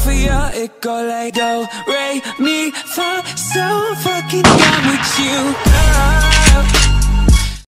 for you. It go like do, re, mi, fa. So fucking down with you, girl.